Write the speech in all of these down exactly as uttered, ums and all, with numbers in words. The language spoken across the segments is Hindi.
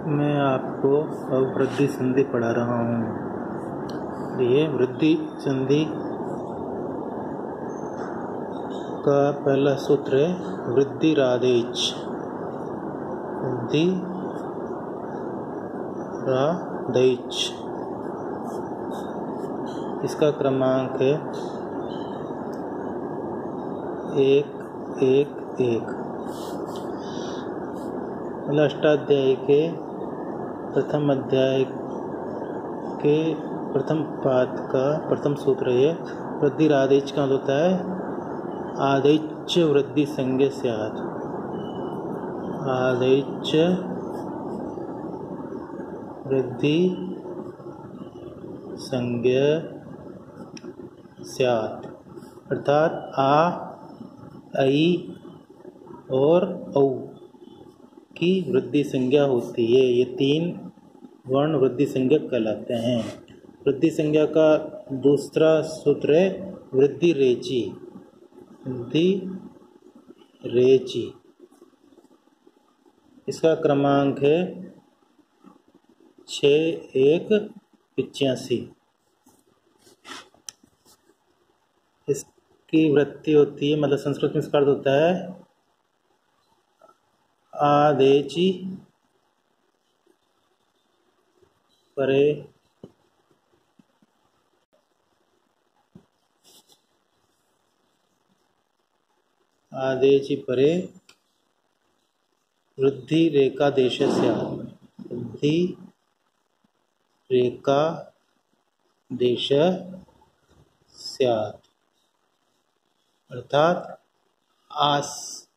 मैं आपको अब वृद्धि संधि पढ़ा रहा हूँ। ये वृद्धि संधि का पहला सूत्र है वृद्धि रादेच। वृद्धि रादेच इसका क्रमांक है एक एक एक। अष्टाध्यायी के प्रथम अध्याय के प्रथम पाद का प्रथम सूत्र है वृद्धि आदेश का होता है आदेश वृद्धि संज्ञा स्यात्। आदेश वृद्धि संज्ञा स्यात् अर्थात आ, आई और औ की वृद्धि संज्ञा होती है। ये तीन वर्ण वृद्धि संज्ञा कहलाते हैं। वृद्धि संज्ञा का दूसरा सूत्र है वृद्धि रेची। वृद्धि रेची इसका क्रमांक है छः एक पिचासी। इसकी वृत्ति होती है, मतलब संस्कृत में इसका अर्थ होता है आदेची परे आदेची परे वृद्धि रेखा देश स्यात्। वृद्धि रेखा देश स्यात् अर्थात आस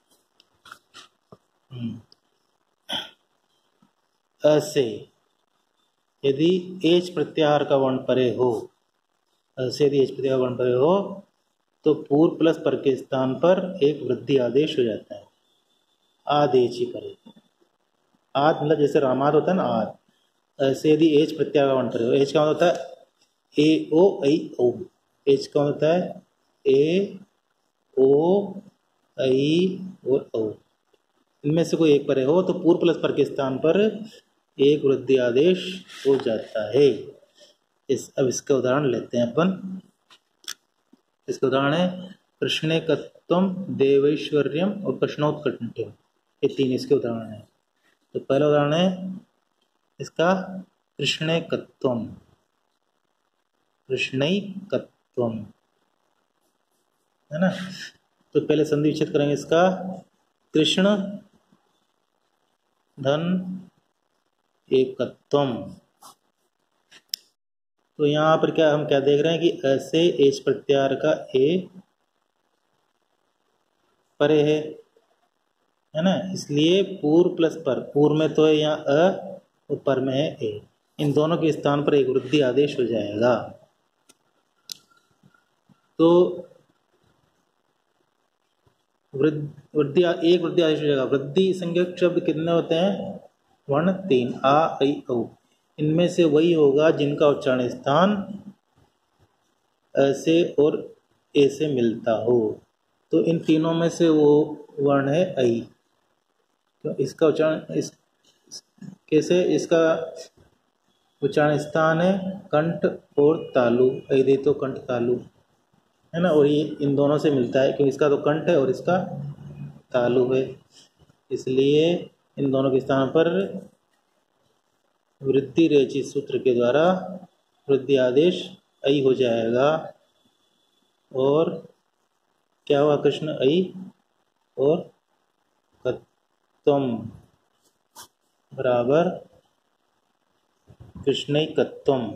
असे यदि एच प्रत्याहार का वर्ण परे हो, असे यदि एच प्रत्याहार वर्ण परे हो तो पूर्व प्लस पर के स्थान पर एक वृद्धि आदेश हो जाता है। आदेश ही परे। आद मतलब जैसे रामाद होता है ना आद, ऐसे यदि एच प्रत्याहार का वर्ण परे हो। एच का होता है ए ओ आई ओ। एच का होता है ए ओ आई और ओ। इनमें से कोई एक परे हो तो पूर्व प्लस पर के स्थान पर एक वृद्धि आदेश हो जाता है। इस अब इसका उदाहरण लेते हैं अपन। इसका उदाहरण है कृष्णेकत्वम देवैश्वर्यम और कृष्णोत्कंठ्यम। ये तीन इसके उदाहरण हैं। तो पहला उदाहरण है इसका कृष्णेकत्वम। कृष्णैकत्वम है ना। तो पहले संधि विच्छेद करेंगे इसका कृष्ण धन एकत्वम। तो यहाँ पर क्या हम क्या देख रहे हैं कि ऐसे एच प्रत्याहार का ए परे है है ना। इसलिए पूर्व प्लस पर, पूर्व में तो है यहाँ अ और पर में है ए। इन दोनों के स्थान पर एक वृद्धि आदेश हो जाएगा। तो वृद्धि एक वृद्धि आदेश हो जाएगा। वृद्धि संज्ञक शब्द कितने होते हैं? वर्ण तीन, आ आई औ। इनमें से वही होगा जिनका उच्चारण स्थान ऐसे और ए से मिलता हो। तो इन तीनों में से वो वर्ण है आई। तो इसका उच्चारण इस कैसे? इसका उच्चारण स्थान है कंठ और तालु। आई दे तो कंठ तालु है ना। और ये इन दोनों से मिलता है क्योंकि इसका तो कंठ है और इसका तालु है। इसलिए इन दोनों के स्थान पर वृद्धि रेची सूत्र के द्वारा वृद्धि आदेश आई हो जाएगा। और क्या हुआ? कृष्ण आई और कत्वम बराबर कृष्णैकत्वम।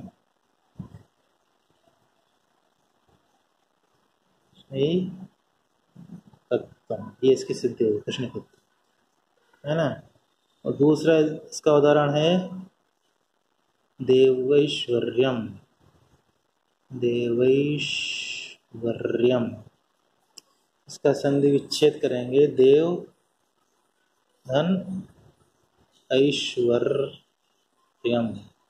कृष्णैकत्वम ये इसकी सिद्धि है, कृष्णैकत्वम है ना। और दूसरा इसका उदाहरण है देवैश्वर्यम। देवैश्वर्यम इसका संधि विच्छेद करेंगे देव धन ऐश्वर्यम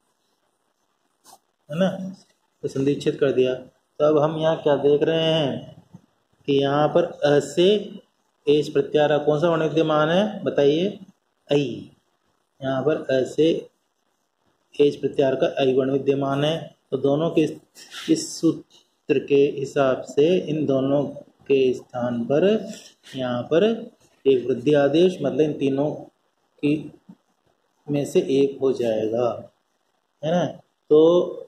है ना। तो संधि विच्छेद कर दिया। तो अब हम यहाँ क्या देख रहे हैं कि यहाँ पर अ से एस प्रत्याहार कौन सा वर्ण विद्यमान है? बताइए। ऐ यहाँ पर ऐसे एच प्रत्याहार का अयुगण विद्यमान है, तो दोनों के इस सूत्र के हिसाब से इन दोनों के स्थान पर यहाँ पर एक वृद्धि आदेश मतलब इन तीनों की में से एक हो जाएगा, है ना। तो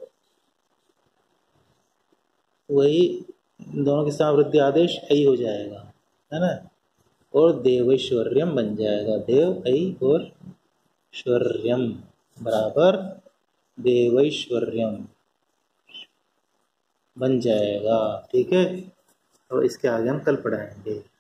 वही दोनों के साथ वृद्धि आदेश ऐ हो जाएगा, है ना, और देवैश्वर्यम बन जाएगा। देव ऐ और ऐश्वर्यम बराबर देवैश्वर्यम बन जाएगा। ठीक है, तो इसके आगे हम कल पढ़ाएंगे।